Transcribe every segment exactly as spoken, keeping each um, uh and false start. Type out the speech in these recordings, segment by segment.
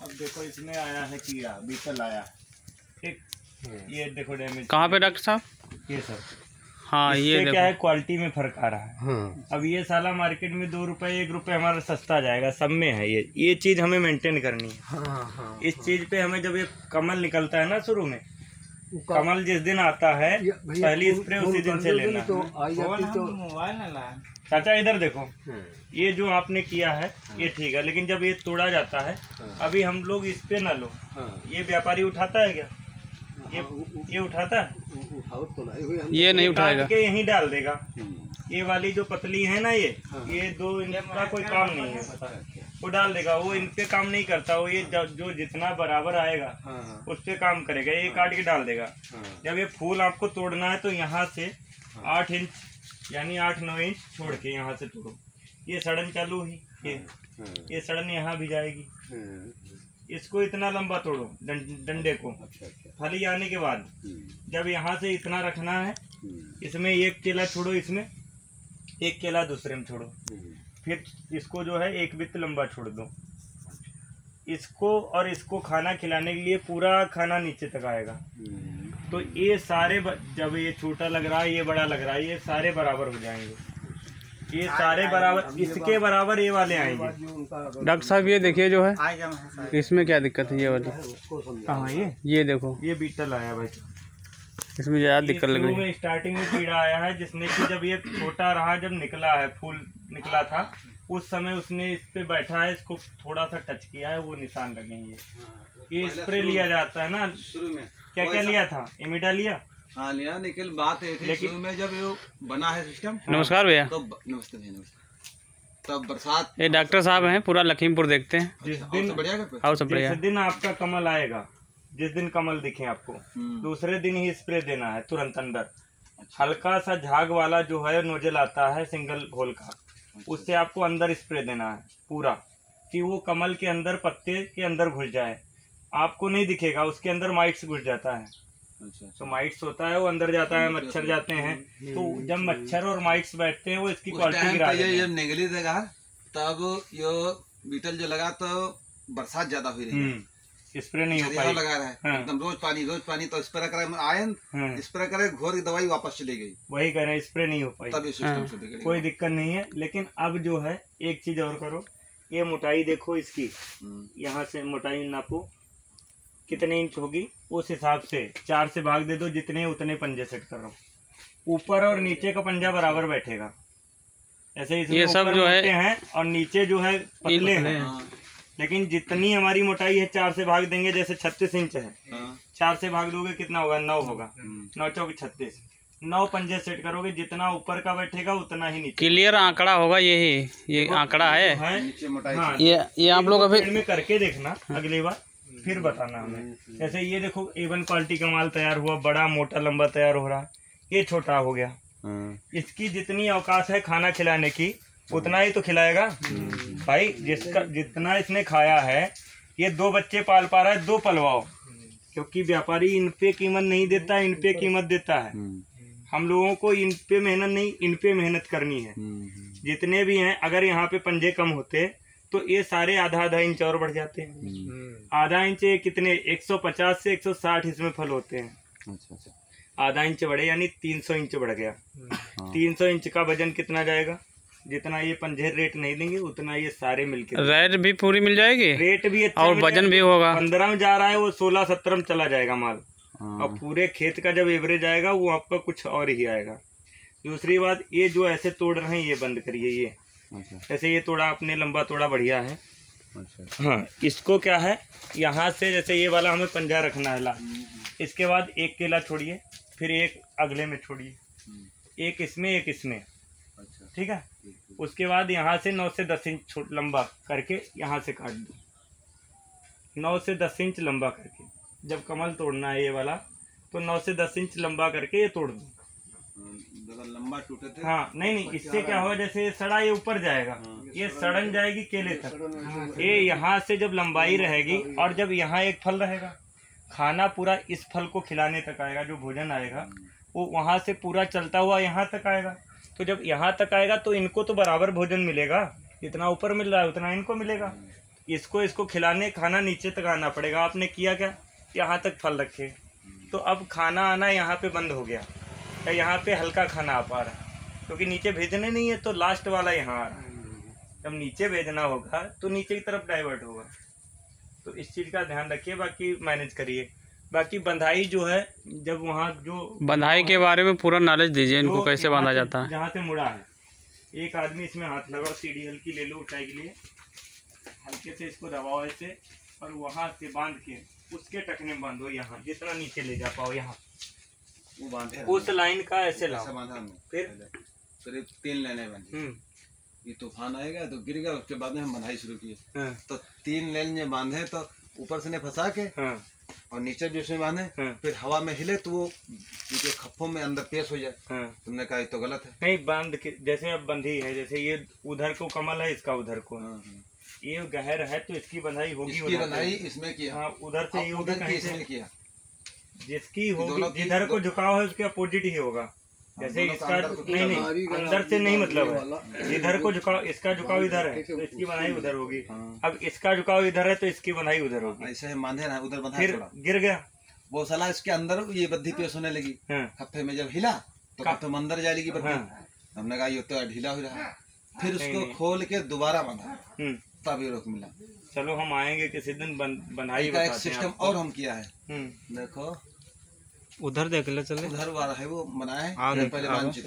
अब देखो इसमें आया है कीड़ा, बीटल आया, ठीक। ये देखो डैमेज कहाँ पे डॉक्टर साहब? ये सब। हाँ ये देखो क्या है, क्वालिटी में फर्क आ रहा है। हाँ। अब ये साला मार्केट में दो रुपए एक रुपए हमारा सस्ता जाएगा, सब में है ये ये चीज हमें मेंटेन करनी है। हाँ, हाँ, इस चीज पे हमें जब ये कमल निकलता है ना, शुरू में कमल जिस दिन आता है पहली स्प्रे उसी दिन से लेना। तो मोबाइल ना लाए चाचा, इधर देखो, ये जो आपने किया है ये ठीक है, लेकिन जब ये तोड़ा जाता है, अभी हम लोग इस पे ना लो, ये व्यापारी उठाता है क्या? ये ये उठाता है? ये नहीं उठाएगा, के यहीं डाल देगा। ये वाली जो पतली है ना, ये ये दो इनका कोई काम नहीं है, वो डाल देगा। वो इन पे काम नहीं करता, वो ये जो जितना बराबर आएगा उस पे काम करेगा, ये काट के डाल देगा। जब ये फूल आपको तोड़ना है तो यहाँ से आठ इंच यानी आठ नौ इंच छोड़ के यहाँ से तोड़ो। ये सड़न चालू ही, ये ये सड़न यहाँ भी जाएगी। इसको इतना लंबा तोड़ो डंडे को। फली आने के बाद जब यहाँ से इतना रखना है, इसमें एक केला छोड़ो, इसमें एक केला दूसरे में छोड़ो, फिर इसको जो है एक वित्त लंबा छोड़ दो। इसको और इसको खाना खिलाने के लिए पूरा खाना नीचे तक आएगा। तो ये सारे जब ये छोटा लग रहा है, ये बड़ा लग रहा है, ये सारे बराबर हो जाएंगे, ये सारे बराबर, इसके बराबर ये वाले आएंगे। डॉक्टर साहब ये देखिए जो है, इसमें क्या दिक्कत है? ये वाली कहाँ? ये ये देखो, ये बीटल आया भाई, इसमें ज्यादा दिक्कत लग रही है। स्टार्टिंग में कीड़ा आया है, जिसने कि जब ये छोटा रहा, जब निकला है फूल निकला था, उस समय उसने इस पे बैठा है, इसको थोड़ा सा टच किया है, वो निशान लगेंगे। ये स्प्रे लिया जाता है ना शुरू में, क्या क्या लिया था? इमिडा लिया, हाँ लिया, लेकिन बात ये थी शुरू में जब ये बना है सिस्टम। नमस्कार भैया। तो नमस्ते भैया, नमस्ते। तब बरसात, ये डॉक्टर साहब हैं, पूरा लखीमपुर देखते हैं। जिस दिन बढ़िया आओ सब बढ़िया, जिस दिन आपका कमल आएगा, जिस दिन कमल दिखे आपको, दूसरे दिन ही स्प्रे देना है तुरंत अंदर। हल्का सा झाग वाला जो है नोजल आता है सिंगल होल का, उससे आपको अंदर स्प्रे देना है पूरा, कि वो कमल के अंदर पत्ते के अंदर घुस जाए। आपको नहीं दिखेगा, उसके अंदर माइट्स घुस जाता है। अच्छा, तो माइट्स होता है, वो अंदर जाता है, मच्छर जाते हैं। तो जब मच्छर और माइट्स बैठते हैं, वो इसकी क्वालिटी गिरा देते हैं। जब निगली देगा तब यो बीटल जो लगा, तो बरसात ज्यादा हुई रही, स्प्रे नहीं हो पाई, लगा रहा है। हाँ। एकदम रोज पानी रोज पानी, तो स्प्रे करे आए, स्प्रे करे, घोर की दवाई वापस चली गई। वही कह रहे हैं, स्प्रे नहीं हो पाई, तब सिस्टम से बिगड़ गया। कोई दिक्कत नहीं है। लेकिन अब जो है एक चीज और करो, ये मोटाई देखो इसकी, यहाँ से मोटाई नापो कितने इंच होगी, उस हिसाब से चार से भाग दे दो, जितने उतने पंजे सेट कर रहा हूँ। ऊपर और नीचे का पंजा बराबर बैठेगा, ऐसे इसमें ये सब जो है हैं और नीचे जो है पतले हैं। लेकिन जितनी हमारी मोटाई है, चार से भाग देंगे, जैसे छत्तीस इंच है, चार से भाग दोगे कितना होगा? नौ होगा, नौ चौक छत्तीस, नौ पंजे सेट करोगे, जितना ऊपर का बैठेगा उतना ही नीचे। क्लियर आंकड़ा होगा, यही ये आंकड़ा है, है? हाँ, ये ये आप लोग अभी में करके देखना, अगली बार फिर बताना हमें। जैसे ये देखो, एवन क्वालिटी का माल तैयार हुआ, बड़ा मोटा लंबा तैयार हो रहा है, ये छोटा हो गया। इसकी जितनी औकात है खाना खिलाने की, उतना ही तो खिलाएगा भाई। जिसका जितना इसने खाया है, ये दो बच्चे पाल पा रहा है, दो पलवाओ, क्योंकि व्यापारी इन पे कीमत नहीं देता, इन पे कीमत देता है। हम लोगों को इन पे मेहनत नहीं, इन पे मेहनत करनी है। जितने भी हैं, अगर यहाँ पे पंजे कम होते तो ये सारे आधा आधा इंच और बढ़ जाते हैं। आधा इंच कितने, एक सौ पचास से एक सौ साठ इसमें फल होते हैं। अच्छा अच्छा, आधा इंच बढ़े यानी तीन सौ इंच बढ़ गया। तीन सौ इंच का वजन कितना जाएगा? जितना ये पंजे रेट नहीं देंगे, उतना ये सारे मिलके रेट भी पूरी मिल जाएगी, रेट भी अच्छा, और वजन भी होगा। पंद्रह में जा रहा है, वो सोलह सत्रह में चला जाएगा माल, और पूरे खेत का जब एवरेज आएगा, वो आपका कुछ और ही आएगा। दूसरी बात, ये जो ऐसे तोड़ रहे हैं, ये बंद करिए। ये ऐसे ये तोड़ा आपने, लंबा तोड़ा, बढ़िया है। अच्छा। हाँ, इसको क्या है, यहाँ से जैसे ये वाला हमें पंजा रखना है ला, इसके बाद एक केला छोड़िए, फिर एक अगले में छोड़िए, एक इसमें एक इसमें, ठीक है। उसके बाद यहाँ से नौ से दस इंच छोट लंबा करके यहाँ से काट दो, नौ से दस इंच लंबा करके। जब कमल तोड़ना है ये वाला, तो नौ से दस इंच लंबा करके ये तोड़ दो। लंबा टूटे थे, हाँ, नहीं नहीं, इससे क्या होगा, जैसे ये सड़ा ये ऊपर जाएगा, ये सड़न जाएगी केले तक। ये यहाँ से जब लंबाई रहेगी, और जब यहाँ एक फल रहेगा, खाना पूरा इस फल को खिलाने तक आएगा, जो भोजन आएगा वो वहाँ से पूरा चलता हुआ यहाँ तक आएगा। तो जब यहाँ तक आएगा तो इनको तो बराबर भोजन मिलेगा, जितना ऊपर मिल रहा है उतना इनको मिलेगा। इसको इसको खिलाने खाना नीचे तक आना पड़ेगा। आपने किया क्या, यहाँ तक फल रखे, तो अब खाना आना यहाँ पे बंद हो गया, तो यहाँ पे हल्का खाना आ पा रहा है, क्योंकि नीचे भेजने नहीं है तो लास्ट वाला यहाँ आ रहा है। जब नीचे भेजना होगा तो नीचे की तरफ डाइवर्ट होगा। तो इस चीज़ का ध्यान रखिए, बाकी मैनेज करिए। बाकी बंधाई जो है, जब वहाँ जो बंधाई के बारे में पूरा नॉलेज दीजिए इनको, कैसे बांधा जाता है। जहाँ से मुड़ा है, एक आदमी इसमें हाथ लगाओ, सीढ़ी हल्की ले लो ऊंचाई के लिए, हल्के से इसको दबाओ ऐसे, और वहाँ से बांध के उसके टखने में बांधो, यहाँ जितना नीचे ले जा पाओ, यहाँ वो बांधे उस लाइन का ऐसे लाओ। फिर करीब तीन लाइनें बांधी। ये तूफान आएगा तो गिर गया, उसके बाद में हम बंधाई शुरू किए। तो तीन लाइन में बांधे तो ऊपर से ने फंसा के और नीचे भी उसमें बांधे, फिर हवा में हिले तो वो खप्पों में अंदर पेश हो जाए। तुमने कहा ये तो गलत है। नहीं, बांध के जैसे अब बंधी है, जैसे ये उधर को कमल है, इसका उधर को, ये गहर है तो इसकी बंधाई होगी, इसकी बंधाई इसमें किया। हाँ, उधर से उधर की इसमें किया। जिसकी होगी, जिधर को झुकाव है उसके अपोजिट ही होगा। जैसे इसका नहीं नहीं अंदर से नहीं मतलब है, जिधर को झुकाव, इसका झुकाव इधर है तो इसकी बंधाई उधर होगी। अब इसका झुकाव इधर है तो इसकी बंधाई उधर होगी। ऐसे है, बांधे ना उधर बंधा, फिर गिर गया वो साला, इसके अंदर ये बद्धी पेश होने लगी। खप्पे में जब हिला तो खप्पे में अंदर जाएगी बद्धी। हमने कहा ये तो ढीला हो रहा है, फिर उसको खोल के दोबारा बांधा, तभी रोक मिला। चलो हम आएंगे किसी दिन, बनाई का एक सिस्टम और हम किया है। देखो उधर देख ले, चले उधर वाला है वो बनाए, पहले बांध चुके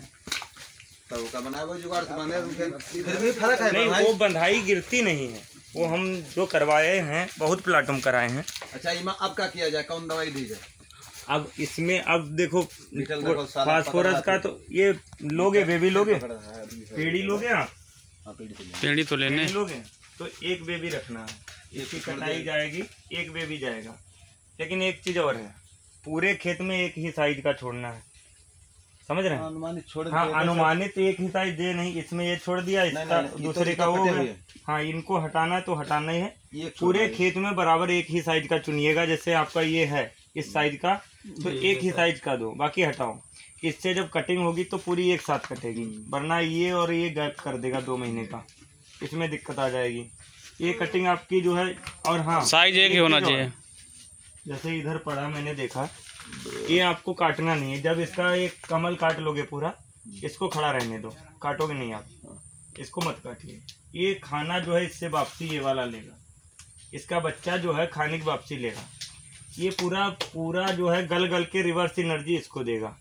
तो वो का बनाया वो जुगाड़ से बांधे, फिर भी फर्क है। नहीं, वो बंधाई गिरती नहीं है, वो हम जो करवाए हैं, बहुत प्लाटूम कराए हैं। अच्छा इमा अब क्या किया जाए, कौन दवाई दी जाए? अब इसमें अब देखो फास्फोरस का तो ये लोगे, बेबी लोगे, पेड़ी लोगे, आप पेड़ी तो लेने लोगे तो एक बेबी रखना है, इसकी कटाई जाएगी, एक बेबी जाएगा। लेकिन एक चीज और है, पूरे खेत में एक ही साइज का छोड़ना है, समझ रहे हैं? अनुमानित छोड़, हाँ अनुमानित एक ही साइज दे, नहीं इसमें ये छोड़ दिया, इसका दूसरे का वो है। हाँ, इनको हटाना है तो हटाना ही है। पूरे खेत में बराबर एक ही साइज का चुनिएगा। जैसे आपका ये है इस साइज का, तो एक ही साइज का दो, बाकी हटाओ। इससे जब कटिंग होगी तो पूरी एक साथ कटेगी, वरना ये और ये गैप कर देगा दो महीने का, इसमें दिक्कत आ जाएगी। ये कटिंग आपकी जो है, और हाँ साइज एक ही होना चाहिए। जैसे इधर पड़ा मैंने देखा, ये आपको काटना नहीं है। जब इसका एक कमल काट लोगे पूरा, इसको खड़ा रहने दो, काटोगे नहीं आप, इसको मत काटिए। ये खाना जो है इससे वापसी ये वाला लेगा, इसका बच्चा जो है खाने की वापसी लेगा। ये पूरा पूरा जो है गल गल के रिवर्स एनर्जी इसको देगा।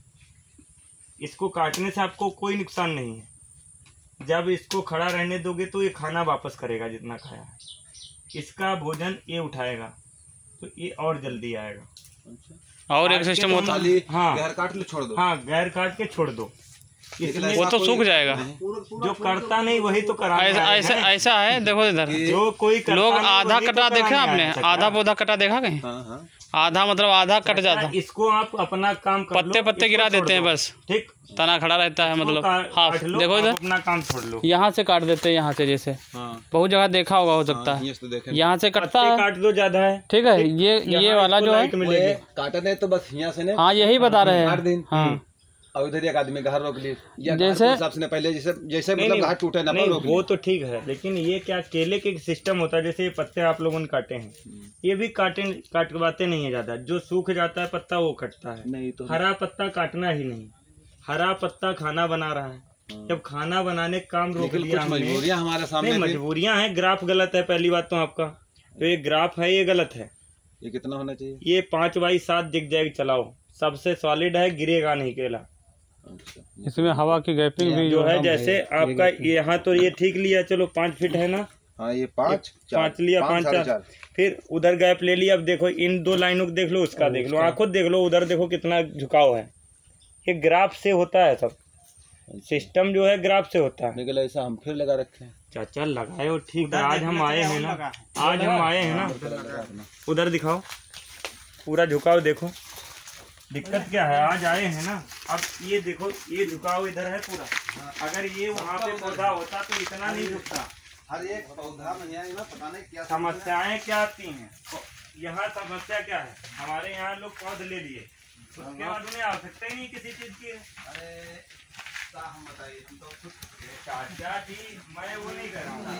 इसको काटने से आपको कोई नुकसान नहीं है। जब इसको खड़ा रहने दोगे तो ये खाना वापस करेगा जितना खाया है, इसका भोजन ये उठाएगा, तो ये और जल्दी आएगा। और एक सिस्टम होता है, हाँ गैर काट ले छोड़ दो, हाँ गैर काट के छोड़ दो, वो तो सूख जाएगा। जो करता नहीं वही तो करा। ऐसा ऐसा है, देखो इधर जो कोई लोग आधा कटा देखा आपने, आधा पौधा कटा देखा कहीं? आधा मतलब आधा कट जाता। इसको आप अपना काम कर लो, पत्ते पत्ते गिरा देते हैं बस, ठीक, तना खड़ा रहता है, मतलब हाफ। देखो इधर अपना काम छोड़ लो, यहाँ से काट देते हैं, यहाँ से जैसे बहुत जगह देखा होगा, हो सकता है यहाँ से कटता है, काट दो ज्यादा है, ठीक है। ये ये वाला जो है काटने तो बस यहाँ से, हाँ यही बता रहे हैं, हाँ। और इधर एक आदमी घर रोक ली, जैसे ने पहले जैसे जैसे मतलब घाट टूटे ना, वो तो ठीक है। लेकिन ये क्या केले के सिस्टम होता है, जैसे ये पत्ते आप लोगों ने काटे हैं, ये भी काटे काटवाते नहीं है ज्यादा। जो सूख जाता है पत्ता वो कटता है, नहीं तो हरा पत्ता काटना ही नहीं। हरा पत्ता खाना बना रहा है, जब खाना बनाने का काम रोक लिया, मजबूरियां हमारे सामने, मजबूरियां हैं। ग्राफ गलत है, पहली बात तो आपका तो ये ग्राफ है, ये गलत है। ये कितना होना चाहिए? ये पाँच बाई सात दिख जाएगी, चलाओ, सबसे सॉलिड है, गिरेगा नहीं केला। इसमें हवा की गैपिंग भी जो है, जैसे आपका यहाँ तो ये ठीक लिया, चलो पाँच फीट है ना, हाँ ये पाँच पाँच लिया, पाँच चार, फिर उधर गैप ले लिया। अब देखो इन दो लाइनों को देख लो, उसका देख लो, आँखों देख लो, उधर देखो कितना झुकाव है। ये ग्राफ से होता है, सब सिस्टम जो है ग्राफ से होता है। निकल ऐसा हम फिर लगा रखे हैं, चाचा लगाए हो, ठीक है। आज हम आए हैं ना, आज हम आए हैं ना, उधर दिखाओ, पूरा झुकाव देखो। दिक्कत क्या है, आज आए हैं ना। अब ये देखो, ये झुकाव इधर है पूरा, अगर ये वहाँ पे पौधा होता तो इतना नहीं झुकता। हर एक पौधा में यहाँ पता नहीं क्या समस्याएं क्या आती हैं। यहाँ समस्या क्या है, हमारे यहाँ लोग पौध ले लिए, उसके बाद उन्हें आवश्यकता ही नहीं किसी चीज की। अरे चाचा जी मैं वो नहीं कर रहा हूँ,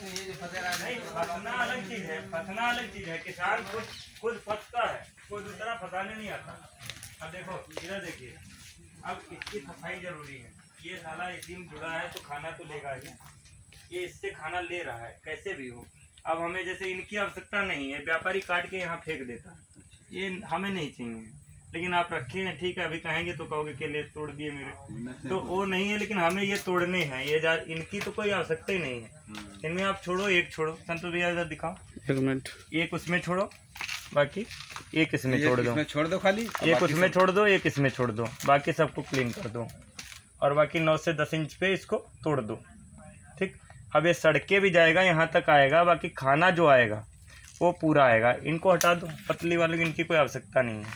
नहीं फंसना अलग चीज है, फंसना अलग चीज है। किसान खुद खुद फंसता है, कोई दूसरा फंसाने नहीं आता। अब देखो इधर देखिए, अब इसकी सफाई जरूरी है। ये साला इसी में जुड़ा है तो खाना तो लेगा ही, ये इससे खाना ले रहा है कैसे भी हो। अब हमें जैसे इनकी आवश्यकता नहीं है, व्यापारी काट के यहाँ फेंक देता है, ये हमें नहीं चाहिए। लेकिन आप रखे हैं, ठीक है, अभी कहेंगे तो कहोगे केले तोड़ दिए मेरे, तो वो नहीं है। लेकिन हमें ये तोड़ने हैं, ये जा इनकी तो कोई आवश्यकता ही नहीं है। इनमें आप छोड़ो, एक छोड़ो, संतोष भैया इधर दिखाओ एक मिनट, एक उसमें छोड़ो, बाकी एक इसमें छोड़ दो, छोड़ दो खाली, एक उसमें छोड़ दो, एक इसमें छोड़ दो, बाकी सबको क्लीन कर दो और बाकी नौ से दस इंच पे इसको तोड़ दो। ठीक, अब ये सड़के भी जाएगा, यहाँ तक आएगा, बाकी खाना जो आएगा वो पूरा आएगा। इनको हटा दो, पतली वालों की इनकी कोई आवश्यकता नहीं है।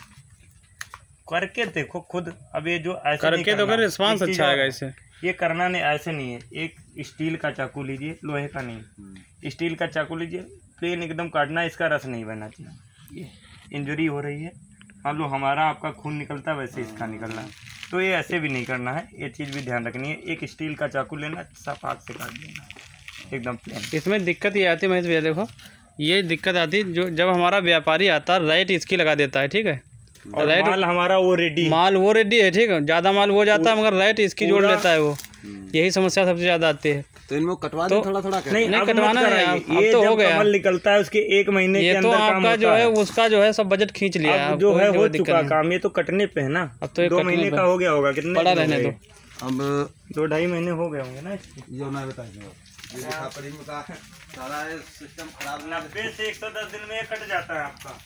करके देखो खुद। अब ये जो ऐसे करके तो कर रिस्पांस अच्छा आएगा इससे। ये करना नहीं, ऐसे नहीं है। एक स्टील का चाकू लीजिए, लोहे का नहीं, स्टील का चाकू लीजिए, प्लेन एकदम काटना, इसका रस नहीं बनना चाहिए। ये इंजरी हो रही है, मान लो हमारा आपका खून निकलता है वैसे इसका निकलना है, तो ये ऐसे भी नहीं करना है। ये चीज़ भी ध्यान रखनी है। एक स्टील का चाकू लेना, सब हाथ से काट देना एकदम प्लेन। इसमें दिक्कत ये आती है महेश भैया, देखो ये दिक्कत आती है जो जब हमारा व्यापारी आता है राइट इसकी लगा देता है, ठीक है, और माल हमारा वो रेडी, माल वो रेडी है, ठीक है, ज़्यादा माल वो जाता है मगर राइट इसकी जोड़ लेता है वो। यही समस्या सबसे ज़्यादा आती है। तो इनमें कटवा तो थोड़ा थोड़ा नहीं, नहीं अब कटवाना मत है, कराइए। अब ये तो जब हो गया, कमल निकलता है उसके एक महीने ये के तो अंदर काम आपका होता जो है है। उसका जो है सब बजट खींच लिया है, अब जो कोई है जो हो दिक्कत चुका नहीं। काम, ये तो कटने पे है ना। अब तो ये दो कटने महीने पे का हो गया होगा, कितने पड़ा दिन हो रहने गए? दो। अब दो ढाई महीने हो गए होंगे ना इसके। ये ना बताइए, ये देखा पड़ी में का सारा सिस्टम खराब। नब्बे से एक सौ दस दिन में ये कट जाता है आपका।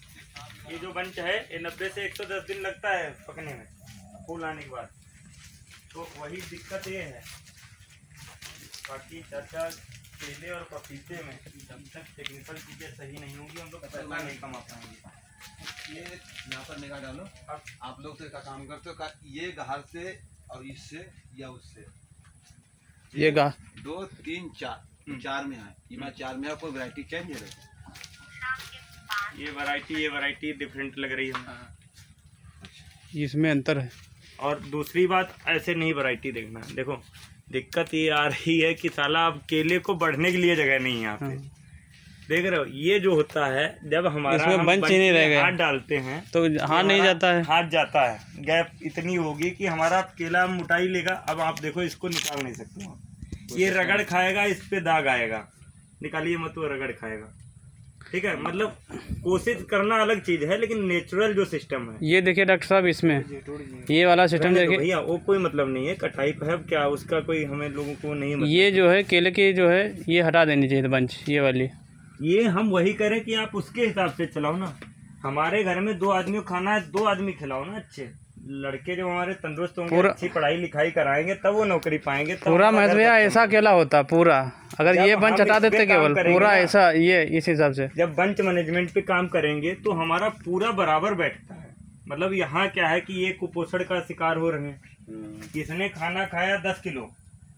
ये जो बंच है ये नब्बे से एक सौ दस दिन लगता है पकने में, फूल आने के बाद। तो वही दिक्कत ये है। बाकी चाचा केले और पपीते में जब तक टेक्निकल चीज़ें सही नहीं होंगी हम लोग पैसा नहीं कमा पाएंगे। ये यहाँ पर निगाह डालो। अब आप लोग तो एक काम करते हो का, ये गहार से और इससे या उससे ये गा दो तीन चार चार में है, ये चार में है, कोई वैरायटी चेंज है? ये वैरायटी ये वैरायटी डिफरेंट लग रही है, इसमें अंतर है। और दूसरी बात, ऐसे नहीं वैरायटी देखना। देखो दिक्कत ये आ रही है कि साला अब केले को बढ़ने के लिए जगह नहीं है यहाँ पे। देख रहे हो ये जो होता है, जब हमारा इसमें हम बंच बंच ही नहीं में रह गया हाथ डालते हैं तो हाथ नहीं जाता है, हाथ जाता है, गैप इतनी होगी कि हमारा केला मोटाई लेगा। अब आप देखो इसको निकाल नहीं सकते हो, ये रगड़ खाएगा, इस पे दाग आएगा, निकालिए मत, वो रगड़ खाएगा। ठीक है, मतलब कोशिश करना अलग चीज है, लेकिन नेचुरल जो सिस्टम है। ये देखिए डॉक्टर साहब, इसमें ये वाला सिस्टम देखिए भैया, वो कोई मतलब नहीं है, कटाई पे है क्या उसका कोई हमें लोगों को नहीं मतलब। ये जो है केले की जो है ये हटा देनी चाहिए बंच, ये वाली। ये हम वही करें कि आप उसके हिसाब से चलाओ ना। हमारे घर में दो आदमी को खाना है, दो आदमी खिलाओ ना। अच्छे लड़के जो हमारे तंदुरुस्त होंगे, अच्छी पढ़ाई लिखाई कराएंगे, तब वो नौकरी पाएंगे। पूरा महेश भैया ऐसा केला होता पूरा, अगर ये बंच हटा देते केवल पूरा ऐसा, ये इस हिसाब से जब बंच मैनेजमेंट पे काम करेंगे तो हमारा पूरा बराबर बैठता है। मतलब यहाँ क्या है कि ये कुपोषण का शिकार हो रहे हैं। इसने खाना खाया दस किलो,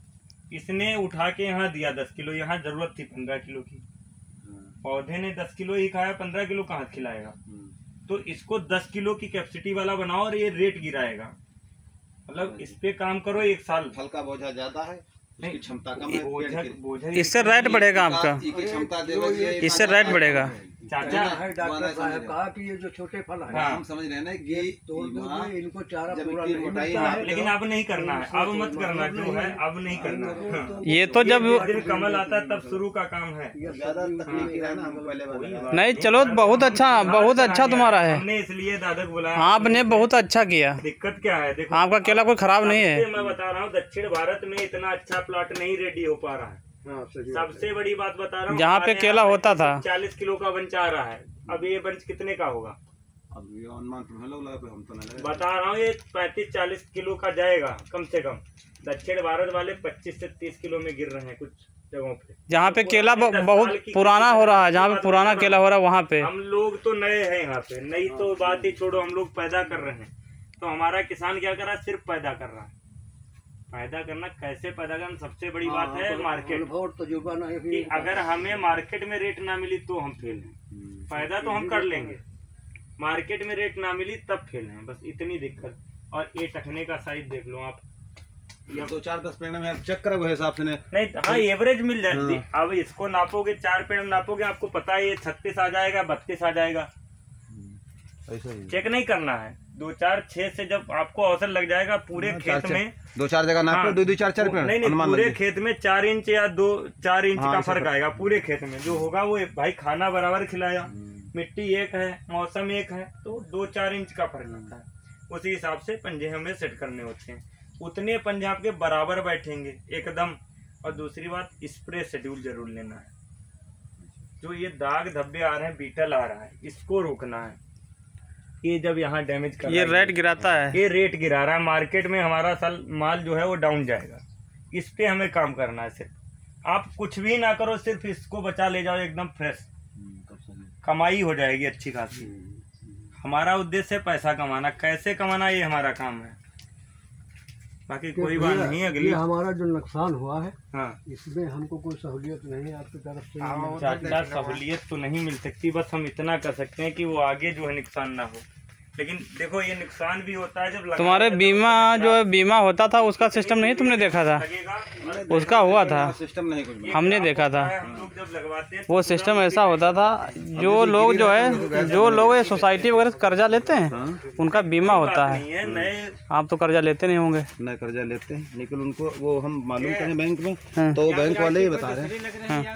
इसने उठा के यहाँ दिया दस किलो, यहाँ जरूरत थी पंद्रह किलो की, पौधे ने दस किलो ही खाया, पंद्रह किलो कहाँ खिलाएगा। तो इसको दस किलो की कैपेसिटी वाला बनाओ और ये रेट गिराएगा। मतलब इस पे काम करो एक साल। फल का बोझा ज्यादा है, इसकी क्षमता कम है, बोझा बोझा इससे रेट बढ़ेगा आपका, क्षमता इससे रेट बढ़ेगा। चाचा डॉक्टर साहब कहा कि ये जो छोटे फल है, हम समझ रहे हैं ना कि तोड़ दो, इनको चारा पूरा इनकी नहीं मोटाई मिलता है, है। लेकिन अब नहीं करना है, अब मत करना, जो है अब नहीं करना है। ये तो जब जिस दिन कमल आता है तब शुरू का काम है। ज्यादा तकनीकी है ना, हम पहले बताया। नहीं चलो बहुत अच्छा, बहुत अच्छा तुम्हारा है, हमने इसलिए दादा को बुलाया। आपने बहुत अच्छा किया। दिक्कत क्या है, देखो आपका केला कोई खराब नहीं है। मैं बता रहा हूँ, दक्षिण भारत में इतना अच्छा प्लॉट नहीं रेडी हो पा रहा है। सबसे बड़ी बात बता रहा हूँ, जहाँ पे केला होता था चालीस किलो का बंच आ रहा है, अब ये बंच कितने का होगा अब ये अनुमान तो हम लगा पे हम तो नहीं लगा। बता रहा हूँ, ये पैंतीस चालीस किलो का जाएगा कम से कम। दक्षिण भारत वाले पच्चीस से तीस किलो में गिर रहे हैं कुछ जगहों पे, जहाँ पे केला बहुत पुराना हो रहा है, जहाँ पे पुराना केला हो रहा है वहाँ पे। हम लोग तो नए हैं यहाँ पे, नई तो बात ही छोड़ो, हम लोग पैदा कर रहे हैं। तो हमारा किसान क्या कर रहा है, सिर्फ पैदा कर रहा है। पैदा करना कैसे पैदा करना, सबसे बड़ी बात है मार्केट। तजुर्बा नहीं कि अगर हमें मार्केट में रेट ना मिली तो हम फेल हैं। पैदा तो हम कर लेंगे, मार्केट में रेट ना मिली तब फेल हैं, बस इतनी दिक्कत। और ये टखने का साइज देख लो आप, ये दो चार दस पेड़ में चेक करो हिसाब से नहीं। हाँ एवरेज मिल जाती है। अब इसको नापोगे, चार पेड़ में नापोगे, आपको पता है ये छत्तीस आ जाएगा, बत्तीस आ जाएगा। ऐसा ही चेक नहीं करना है। दो चार छह से जब आपको अवसर लग जाएगा पूरे खेत में, दो चार जगह नाप हाँ, दो दो चार चार पेड़ नहीं नहीं पूरे खेत में चार इंच या दो चार इंच हाँ, का फर्क आएगा पूरे खेत में। जो होगा वो भाई खाना बराबर खिलाया, मिट्टी एक है, मौसम एक है, तो दो चार इंच का फर्क आता है। उसी हिसाब से पंजे हमें सेट करने होते हैं। उतने पंजे आपके बराबर बैठेंगे एकदम। और दूसरी बात, स्प्रे शेड्यूल जरूर लेना है। जो ये दाग धब्बे आ रहे हैं, बीटल आ रहा है, इसको रोकना है। ये जब यहाँ डैमेज कर ये रेट गिराता है, ये रेट गिरा रहा है मार्केट में, हमारा साल माल जो है वो डाउन जाएगा। इस पे हमें काम करना है। सिर्फ आप कुछ भी ना करो, सिर्फ इसको बचा ले जाओ एकदम फ्रेश, कमाई हो जाएगी अच्छी खासी। हमारा उद्देश्य है पैसा कमाना। कैसे कमाना ये हमारा काम है, बाकी कोई बात नहीं। अगली ये हमारा जो नुकसान हुआ है, हाँ इसमें हमको कोई सहूलियत नहीं आपकी तरफ से। चाचा सहूलियत तो नहीं मिल सकती, बस हम इतना कर सकते हैं कि वो आगे जो है नुकसान ना हो। लेकिन देखो ये नुकसान भी होता है जब तुम्हारे बीमा जो है बीमा होता था उसका सिस्टम नहीं तुमने देखा था? लगेगा, उसका हुआ था, सिस्टम नहीं कुछ हमने देखा था। हम लोग जब लगवाते हैं वो सिस्टम ऐसा होता था, जो लोग जो है जो लोग ये सोसाइटी वगैरह से कर्जा लेते हैं उनका बीमा होता है। नहीं है नए। आप तो कर्जा लेते नहीं होंगे? नए कर्जा लेते हैं, लेकिन उनको वो हम मालूम करें बैंक में, तो वो बैंक वाले ही बता रहे हैं।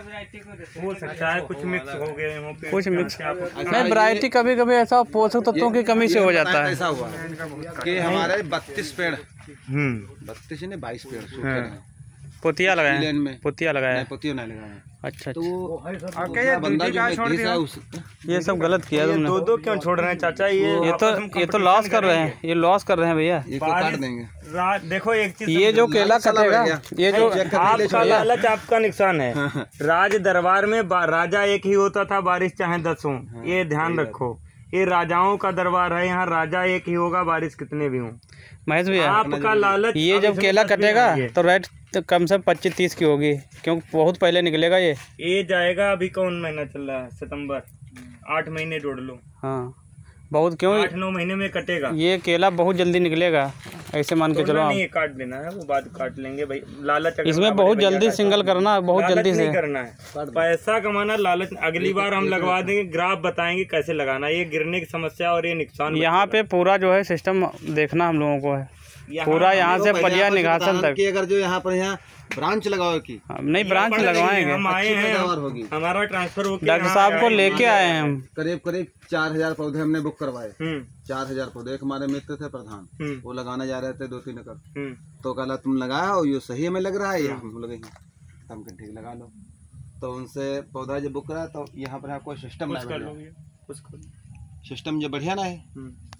हो सकता है कुछ मिक्स हो गए हों, फिर कुछ मिक्स आपको- नहीं, वैरायटी कभी कभी ऐसा पोषक तत्वों की कमी से हो जाता है। ऐसा हुआ कि हमारे बत्तीस पेड़ हम्म बत्तीस ने बाईस पेड़ सूखे रहे पोतिया लगाए लेन हैं, में। पोतिया लगाया है। पतियों नहीं लगाए। अच्छा तो अच्छा, वो है बंदा जो है देश है उस ये सब गलत किया ये तुमने। दो दो क्यों छोड़ रहे हैं चाचा? ये ये तो आपस में ये तो competition लॉस कर रहे हैं, करेंगे। ये लॉस कर रहे हैं भैया। ये तो काट देंगे। रा- देखो एक चीज ये जो केला कटेगा, ये जो आपका लालच आपका नुकसान है। राज दरबार में बा- राजा एक ही होता था, बारिश चाहे दस हो, ये ध्यान रखो। ये राजाओं का दरबार है, यहाँ राजा एक ही होगा, बारिश कितने भी हों। महेश भैया, आपका लालच ये अब जब इसमें केला कुछ भी कटेगा नहीं है। तो रेट तो कम से पच्चीस तीस की होगी, क्योंकि बहुत पहले निकलेगा ये। ये जाएगा, अभी कौन महीना चल रहा है? सितंबर। आठ महीने जोड़ लो, हाँ बहुत, क्यों आठ नौ महीने में कटेगा। ये केला बहुत जल्दी निकलेगा, ऐसे मान के चलो तोड़ना आप। नहीं है, काट देना है, वो बाद काट लेंगे भाई। लालच अगर इसमें हमारे बहुत भैया जल्दी का- सिंगल करना, बहुत लालच जल्दी नहीं से। करना है, पैसा कमाना। लालच अगली बार हम लगवा देंगे, ग्राफ बताएंगे कैसे लगाना। ये गिरने की समस्या और ये नुकसान यहाँ पे पूरा जो है सिस्टम देखना हम लोगों को है, यहाँ पूरा यहाँ से पहले पलिया आपको निघासन बताना तक। कि अगर जो यहाँ पर यहाँ ब्रांच लगाओ की हम नहीं ब्रांच लगवाएंगे, हम आए अच्छी हैं, पैदावार होगी। हमारा ट्रांसफर हो डॉक्टर साहब को लेके आए हैं हम। करीब करीब चार हजार पौधे हमने बुक करवाए। हम्म चार हजार पौधे। एक हमारे मित्र थे प्रधान, हम्म वो लगाने जा रहे थे दो तीन एकड़, हम्म तो कहला तुम लगाओ, ये सही हमें लग रहा है, या हम लगे हम कहा ठीक लगा लो। तो उनसे पौधा जब बुक करा तो यहाँ पर आपको सिस्टम कुछ कर लो भैया, कुछ कर लो। सिस्टम जो बढ़िया ना है, हम्म